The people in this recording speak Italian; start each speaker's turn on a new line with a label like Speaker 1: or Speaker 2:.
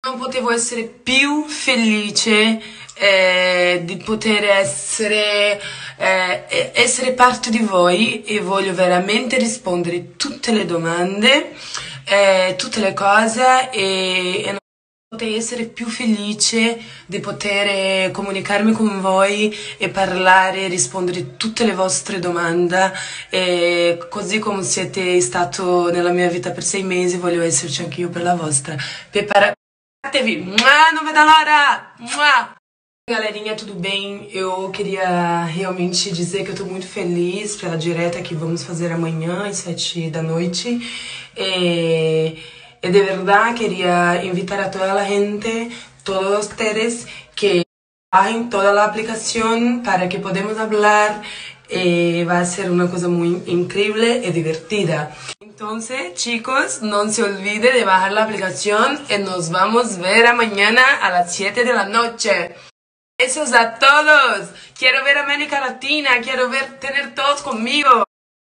Speaker 1: Non potevo essere più felice di poter essere parte di voi e voglio veramente rispondere tutte le domande, tutte le cose e non potrei essere più felice di poter comunicarmi con voi e parlare, rispondere tutte le vostre domande e così come siete stato nella mia vita per 6 mesi voglio esserci anche io per la vostra. Preparatevi, não vedo l'ora! Galerinha, tudo bem? Eu queria realmente dizer que eu tô muito feliz pela direta que vamos fazer amanhã às 7 da noite. E de verdad quería invitar a toda la gente, todos ustedes, que bajen toda la aplicación para que podamos hablar. Va a ser una cosa muy increíble y divertida. Entonces, chicos, no se olviden de bajar la aplicación y nos vamos a ver mañana a las 7 de la noche. Besos a todos. Quiero ver América Latina, quiero tener todos conmigo.